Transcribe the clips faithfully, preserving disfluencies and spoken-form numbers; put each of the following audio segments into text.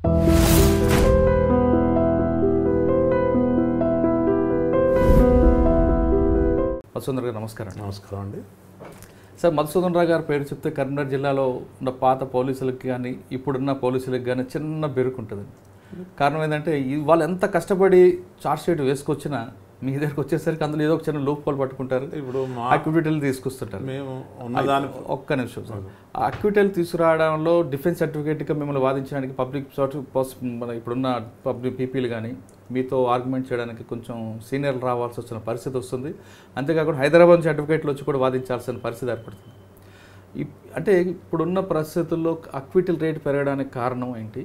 మధుసూదన్ రావు నమస్కారం. నమస్కారం అండి సార్. మధుసూదన్ రావు గారి పేరు చెప్తే కరీంనగర్ జిల్లాలో ఉన్న పాత పోలీసులకు కానీ ఇప్పుడున్న పోలీసులకు కానీ చిన్న బెరుకుంటుంది. కారణం ఏంటంటే వాళ్ళు ఎంత కష్టపడి చార్జ్ షీట్ వేసుకొచ్చినా మీ దగ్గరికి వచ్చేసరికి అందులో ఏదో ఒక చిన్న లూప్ హోల్ పట్టుకుంటారు. ఇప్పుడు అక్విటీలు తీసుకొస్తుంటారు. మేము ఉన్నదాని ఒక్క నిమిషం సార్. ఆ అక్విటీలు తీసుకురావడంలో డిఫెన్స్ సర్టిఫికేట్గా మిమ్మల్ని వాదించడానికి పబ్లిక్ మన ఇప్పుడున్న పబ్లిక్ పీపీలు కానీ మీతో ఆర్గ్యుమెంట్ చేయడానికి కొంచెం సీనియర్లు రావాల్సి వచ్చిన పరిస్థితి వస్తుంది. అంతేకాకుండా హైదరాబాద్ నుంచి అడ్వకేట్లు వచ్చి కూడా వాదించాల్సిన పరిస్థితి ఏర్పడుతుంది. అంటే ఇప్పుడున్న పరిస్థితుల్లో అక్విటీల రేటు పెరగడానికి కారణం ఏంటి?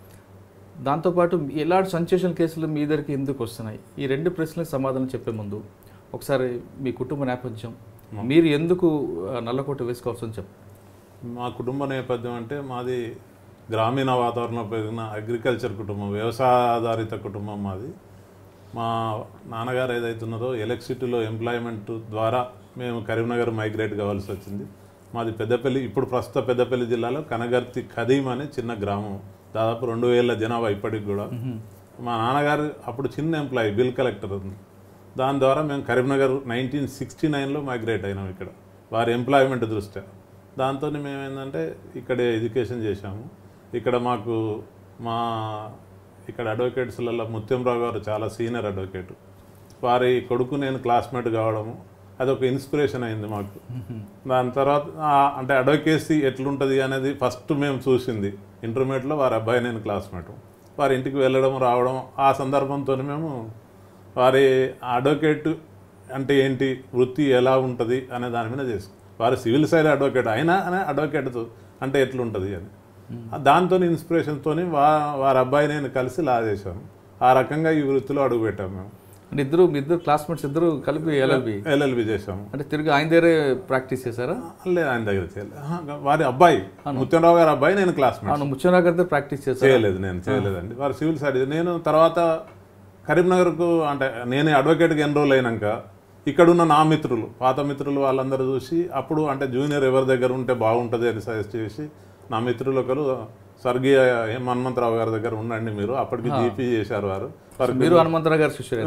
దాంతోపాటు ఎలాంటి సంచేషన్ కేసులు మీ దగ్గరికి ఎందుకు వస్తున్నాయి? ఈ రెండు ప్రశ్నలకు సమాధానం చెప్పే ముందు ఒకసారి మీ కుటుంబ నేపథ్యం, మీరు ఎందుకు నల్లకోట వేసుకోవాల్సి అని చెప్పండి. మా కుటుంబ నేపథ్యం అంటే మాది గ్రామీణ వాతావరణంలో పెరిగిన అగ్రికల్చర్ కుటుంబం, వ్యవసాయ ఆధారిత కుటుంబం మాది. మా నాన్నగారు ఏదైతున్నదో ఎలక్ట్రిసిటీలో ఎంప్లాయ్మెంట్ ద్వారా మేము కరీంనగర్ మైగ్రేట్ కావాల్సి వచ్చింది. మాది పెద్దపల్లి, ఇప్పుడు ప్రస్తుత పెద్దపల్లి జిల్లాలో కనగర్తి ఖదీం అనే చిన్న గ్రామం, దాదాపు రెండు వేల జనాభా ఇప్పటికి కూడా. మా నాన్నగారు అప్పుడు చిన్న ఎంప్లాయీ, బిల్ కలెక్టర్ ఉంది. దాని ద్వారా మేము కరీంనగర్ నైన్టీన్ సిక్స్టీ నైన్లో మైగ్రేట్ అయినాం ఇక్కడ వారి ఎంప్లాయ్మెంట్ దృష్ట్యా. దాంతో మేము ఏంటంటే ఇక్కడే ఎడ్యుకేషన్ చేశాము. ఇక్కడ మాకు మా ఇక్కడ అడ్వకేట్స్లలో ముత్యంరావు గారు చాలా సీనియర్ అడ్వకేటు, వారి కొడుకు నేను క్లాస్మేట్ కావడము అదొక ఇన్స్పిరేషన్ అయింది మాకు. దాని తర్వాత అంటే అడ్వకేసీ ఎట్లుంటుంది అనేది ఫస్ట్ మేము చూసింది ఇంటర్మీడియట్లో. వారి అబ్బాయి నేను క్లాస్మేట్, వారి ఇంటికి వెళ్ళడం రావడం, ఆ సందర్భంతో మేము వారి అడ్వకేట్ అంటే ఏంటి, వృత్తి ఎలా ఉంటుంది అనే దాని మీద చేసుకున్నాం. వారి సివిల్ సైడ్ అడ్వకేట్ అయినా అనే అడ్వకేట్తో అంటే ఎట్లుంటుంది అని దాంతో ఇన్స్పిరేషన్తో వా వారి అబ్బాయి నేను కలిసి లా చేశాను. ఆ రకంగా ఈ వృత్తిలో అడుగుపెట్టాము మేము. అంటే ఇద్దరు మీ ఇద్దరు క్లాస్మేట్స్ ఇద్దరు కలిపి ఎల్ఎల్బి ఎల్ఎల్బి చేశాము. అంటే తిరిగి ఆయన దగ్గరే ప్రాక్టీస్ చేశారా? లేదు, ఆయన దగ్గర చేయలేదు. వారి అబ్బాయి ముత్యంరావు గారి అబ్బాయి నేను క్లాస్మేట్. ముత్యంరావు గారి దగ్గర ప్రాక్టీస్ చేశాను? చేయలేదు, నేను చేయలేదండి. వారు సివిల్ సైడ్. నేను తర్వాత కరీంనగర్కు అంటే నేను అడ్వకేట్కి ఎన్రోల్ అయినాక ఇక్కడున్న నా మిత్రులు, పాత మిత్రులు వాళ్ళందరూ చూసి అప్పుడు అంటే జూనియర్ ఎవరి దగ్గర ఉంటే బాగుంటుంది అని సజెస్ట్ చేసి నా మిత్రులు ఒకరు స్వర్గీయ హనుమంతరావు గారి దగ్గర ఉండండి మీరు, అప్పటికి జీపీ చేశారు వారు. మీరు హనుమంతరావు గారు శిష్యులు?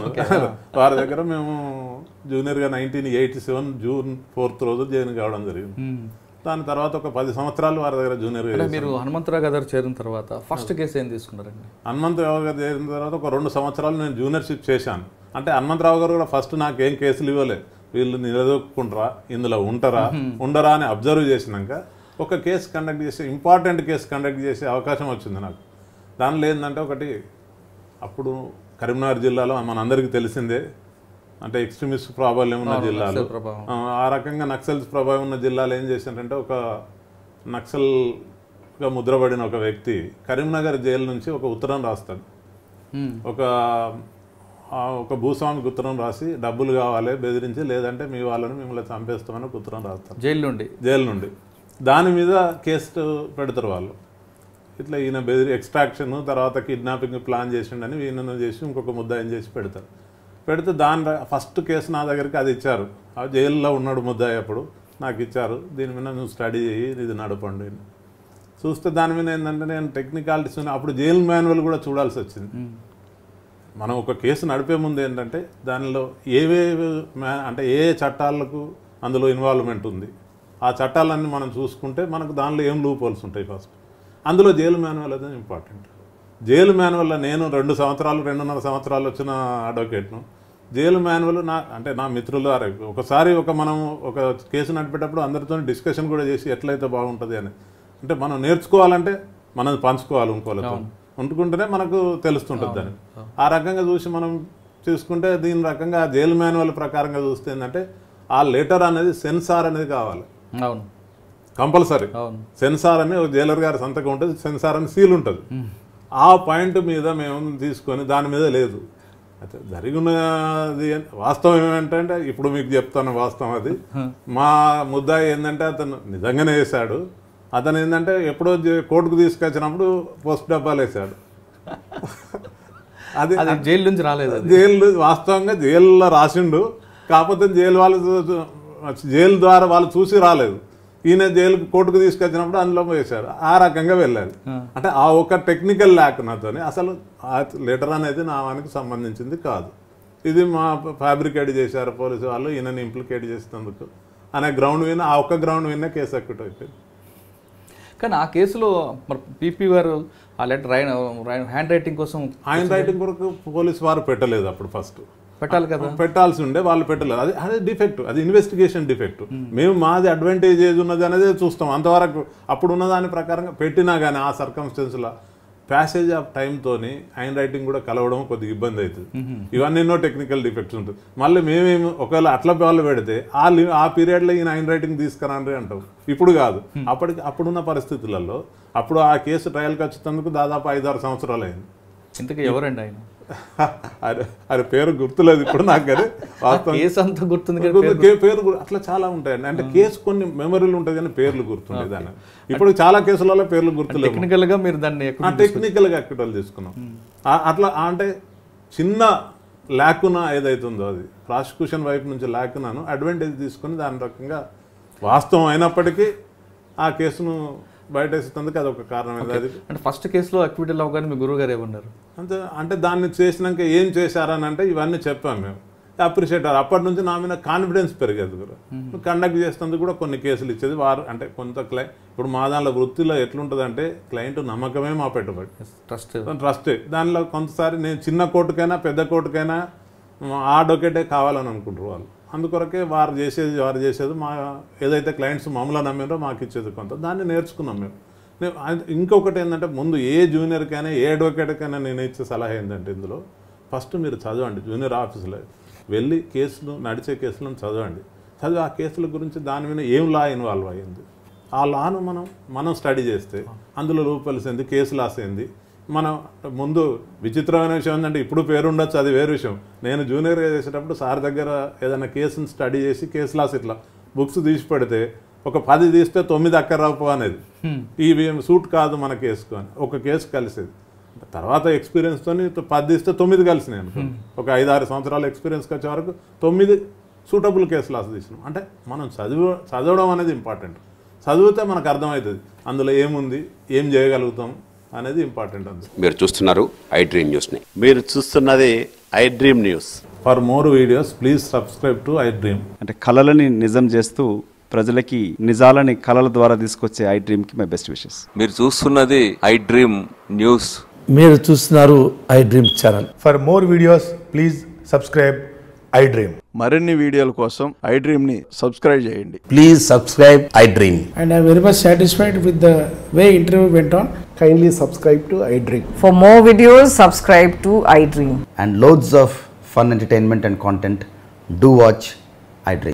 వారి దగ్గర మేము జూనియర్గా nineteen eighty seven June fourth రోజు జాయిన్ కావడం జరిగింది. దాని తర్వాత ఒక పది సంవత్సరాలు వారి దగ్గర జూనియర్గా. మీరు హనుమంతరావు గారు చేరిన తర్వాత ఫస్ట్ కేసు ఏం తీసుకున్నారండి? హనుమంతరావు గారు చేరిన తర్వాత ఒక రెండు సంవత్సరాలు నేను జూనియర్షిప్ చేశాను. అంటే హనుమంతరావు గారు కూడా ఫస్ట్ నాకేం కేసులు ఇవ్వలేదు, వీళ్ళు నిలదొక్కుంటారా, ఇందులో ఉంటారా ఉండరా అని అబ్జర్వ్ చేసినాక ఒక కేసు కండక్ట్ చేసి ఇంపార్టెంట్ కేసు కండక్ట్ చేసే అవకాశం వచ్చింది నాకు. దానిలో ఏంటంటే ఒకటి, అప్పుడు కరీంనగర్ జిల్లాలో మనందరికీ తెలిసిందే అంటే ఎక్స్ట్రీమిస్ట్ ప్రాబల్యం ఉన్న జిల్లాలో, ఆ రకంగా నక్సల్స్ ప్రభావం ఉన్న జిల్లాలో ఏం చేశారంటే ఒక నక్సల్గా ముద్రపడిన ఒక వ్యక్తి కరీంనగర్ జైలు నుంచి ఒక ఉత్తరం రాస్తాడు. ఒక ఒక భూస్వామికి ఉత్తరం రాసి డబ్బులు కావాలి బెదిరించి, లేదంటే మీ వాళ్ళని మిమ్మల్ని చంపేస్తామని ఒక ఉత్తరం రాస్తారు జైలు నుండి జైలు నుండి దాని మీద కేసు పెడతారు వాళ్ళు. ఇట్లా ఈయన బెదిరి ఎక్స్ట్రాక్షన్ తర్వాత కిడ్నాపింగ్ ప్లాన్ చేసిండని ఈయనను చేసి ఇంకొక ముద్దాయిని చేసి పెడతారు. పెడితే దాని ఫస్ట్ కేసు నా దగ్గరికి అది ఇచ్చారు. ఆ జైల్లో ఉన్నాడు ముద్దాయి, అప్పుడు నాకు ఇచ్చారు. దీని మీద నువ్వు స్టడీ చేయి, ఇది నడపండి. చూస్తే దాని మీద ఏంటంటే నేను టెక్నికాలిటీస్ అప్పుడు జైలు మాన్యువల్ కూడా చూడాల్సి వచ్చింది. మనం ఒక కేసు నడిపే ముందు ఏంటంటే దానిలో ఏవేవి అంటే ఏ చట్టాలకు అందులో ఇన్వాల్వ్మెంట్ ఉంది, ఆ చట్టాలన్నీ మనం చూసుకుంటే మనకు దానిలో ఏం లూప్ హోల్స్ ఉంటాయి. ఫస్ట్ అందులో జైలు మాన్యువల్ అనేది ఇంపార్టెంట్. జైలు మాన్యువల్లో నేను రెండు సంవత్సరాలు రెండున్నర సంవత్సరాలు వచ్చిన అడ్వకేట్ను. జైలు మాన్యువల్ నా అంటే నా మిత్రులు ఒకసారి ఒక మనం ఒక కేసు నడిపేటప్పుడు అందరితో డిస్కషన్ కూడా చేసి ఎట్లయితే బాగుంటుంది అని, అంటే మనం నేర్చుకోవాలంటే మనం పంచుకోవాలి ఇంకోళ్ళతో, ఉంటుకుంటేనే మనకు తెలుస్తుంటుంది దాన్ని. ఆ రకంగా చూసి మనం చూసుకుంటే దీని రకంగా జైలు మాన్యువల్ ప్రకారంగా చూస్తే ఏంటంటే ఆ లెటర్ అనేది సెన్సార్ అనేది కావాలి, కంపల్సరీ. సెన్సార్ అని ఒక జైలర్ గారి సంతకం ఉంటుంది, సెన్సార్ అని సీల్ ఉంటుంది. ఆ పాయింట్ మీద మేము తీసుకొని దాని మీద లేదు. అయితే జరిగినది వాస్తవం ఏమంటే ఇప్పుడు మీకు చెప్తాను వాస్తవం. అది మా ముద్దాయి ఏంటంటే అతను నిజంగానే వేశాడు. అతను ఏంటంటే ఎప్పుడో కోర్టుకు తీసుకొచ్చినప్పుడు పోస్ట్ డబ్బాలు వేసాడు. అది జైలు నుంచి రాలేదు, జైలు వాస్తవంగా జైల్లో రాసిండు. కాకపోతే జైలు వాళ్ళు జైలు ద్వారా వాళ్ళు చూసి రాలేదు. ఈయన జైలుకు కోర్టుకు తీసుకొచ్చినప్పుడు అందులో వేశారు. ఆ రకంగా వెళ్ళాలి. అంటే ఆ ఒక టెక్నికల్ ల్యాక్ నాతోని అసలు ఆ లెటర్ అనేది నా వానికి సంబంధించింది కాదు, ఇది మా ఫ్యాబ్రికేట్ చేశారు పోలీసు వాళ్ళు ఈయనని ఇంప్లికేట్ చేసినందుకు అనే గ్రౌండ్ విన్న ఆ ఒక్క గ్రౌండ్ విన్న కేసు అక్యూట్ అయిపోయింది. కానీ ఆ కేసులో మరి పీపీ గారు ఆ లెటర్ హ్యాండ్ రైటింగ్ కోసం హ్యాండ్ రైటింగ్ కొరకు పోలీసు వారు పెట్టలేదు. అప్పుడు ఫస్ట్ పెట్టాలి కదా, పెట్టాల్సి ఉండే, వాళ్ళు పెట్టలేదు. అది అదే డిఫెక్ట్, అది ఇన్వెస్టిగేషన్ డిఫెక్ట్. మేము మాది అడ్వాంటేజ్ ఏది ఉన్నది అనేది చూస్తాం. అంతవరకు అప్పుడు ఉన్న దాని ప్రకారంగా పెట్టినా కానీ ఆ సర్కమ్స్టెన్స్లో ప్యాసేజ్ ఆఫ్ టైంతోని హ్యాండ్ రైటింగ్ కూడా కలవడం కొద్దిగా ఇబ్బంది అవుతుంది. ఇవన్నీ ఎన్నో టెక్నికల్ డిఫెక్ట్స్ ఉంటుంది. మళ్ళీ మేమేమి ఒకవేళ అట్లా వాళ్ళు పెడితే ఆ ఆ పీరియడ్లో ఈయన హ్యాండ్ రైటింగ్ తీసుకురండి అంటాం. ఇప్పుడు కాదు, అప్పటికి అప్పుడున్న పరిస్థితులలో అప్పుడు ఆ కేసు ట్రయల్కి వచ్చేందుకు దాదాపు ఐదారు సంవత్సరాలు అయింది. ఇంతకీ ఎవరండి ఆయన? అది పేరు గుర్తులేదు ఇప్పుడు నాకు, కానీ వాస్తవం గుర్తుంది. పేరు అట్లా చాలా ఉంటాయండి. అంటే కేసు కొన్ని మెమరీలు ఉంటాయి కానీ పేర్లు గుర్తుండే దాన్ని. ఇప్పుడు చాలా కేసులలో పేర్లు గుర్తులేదు. టెక్నికల్ గా మీరు దాన్ని టెక్నికల్ గా అక్యూటల్ తీసుకున్నాం. అట్లా అంటే చిన్న ల్యాకున ఏదైతుందో అది ప్రాసిక్యూషన్ వైపు నుంచి ల్యాకునాను అడ్వాంటేజ్ తీసుకుని దాని రకంగా వాస్తవం అయినప్పటికీ ఆ కేసును బయట వేసేందుకు అది ఒక కారణం. అది అంటే ఫస్ట్ కేసులో అక్విటల్ అవగానే మీ గురువు గారు ఏమన్నారు? అంతే, అంటే దాన్ని చేసినాక ఏం చేశారని అంటే ఇవన్నీ చెప్పాము మేము, అప్రిషియేట్. అప్పటి నుంచి నా మీద కాన్ఫిడెన్స్ పెరిగేది కూడా. కండక్ట్ చేసినందుకు కూడా కొన్ని కేసులు ఇచ్చేది వారు. అంటే కొంత క్లై ఇప్పుడు మా దానిలో వృత్తిలో ఎట్లుంటుంది అంటే క్లయింట్ నమ్మకమే మా పెట్టుబడి, ట్రస్ట్ ట్రస్టే. దానిలో కొంతసారి నేను చిన్న కోర్టుకైనా పెద్ద కోర్టుకైనా ఆ అడ్వకేటే కావాలని అనుకుంటారు వాళ్ళు. అందుకొరకే వారు చేసేది వారు చేసేది మా ఏదైతే క్లయింట్స్ మమ్మల్ని నమ్మినో మాకు ఇచ్చేది కొంత, దాన్ని నేర్చుకున్నాం మేము. ఇంకొకటి ఏంటంటే ముందు ఏ జూనియర్కైనా ఏ అడ్వకేట్కైనా నేను ఇచ్చే సలహా ఏంటంటే ఇందులో ఫస్ట్ మీరు చదవండి. జూనియర్ ఆఫీసులో వెళ్ళి కేసులు నడిచే కేసులను చదవండి. చదివి ఆ కేసుల గురించి దాని మీద ఏం లా ఇన్వాల్వ్ అయ్యింది ఆ లాను మనం మనం స్టడీ చేస్తే అందులో రూపల్స్ ఏంది, కేసు లాస్ ఏంది. మనం ముందు విచిత్రమైన విషయం ఏంటంటే ఇప్పుడు పేరు ఉండొచ్చు, అది వేరే విషయం. నేను జూనియర్గా చేసేటప్పుడు సార్ దగ్గర ఏదైనా కేసుని స్టడీ చేసి కేసు లాస్ ఇట్లా బుక్స్ తీసి పెడితే ఒక పది తీస్తే తొమ్మిది అక్కర రాపు అనేది, ఇవి సూట్ కాదు మన కేసుకు అని ఒక కేసు కలిసేది. తర్వాత ఎక్స్పీరియన్స్తో పది తీస్తే తొమ్మిది కలిసినాయి అనుకో. ఒక ఐదు ఆరు సంవత్సరాల ఎక్స్పీరియన్స్కి వచ్చే వరకు తొమ్మిది సూటబుల్ కేసు లాస్ తీసినాం. అంటే మనం చదివ చదవడం అనేది ఇంపార్టెంట్. చదివితే మనకు అర్థమవుతుంది అందులో ఏముంది, ఏం చేయగలుగుతాం అనేది ఇంపార్టెంట్. అంతే. మీరు చూస్తున్నారు iDream న్యూస్ని. మీరు చూస్తున్నది iDream news. For more videos please subscribe to iDream. అంటే కళలని నిజం చేస్తూ ప్రజలకి నిజాలని కళల ద్వారా తీసుకొచ్చే iDreamకి మై బెస్ట్ విషెస్. మీరు చూస్తున్నది iDream న్యూస్. మీరు చూస్తున్నారు iDream channel. For more videos please subscribe iDream. మరిన్ని వీడియోల కోసం iDream ని సబ్స్క్రైబ్ చేయండి. Please subscribe iDream. And I am very much satisfied with the way interview went on. Kindly subscribe to iDream. For more videos, subscribe to iDream. And loads of fun entertainment and content. Do watch iDream.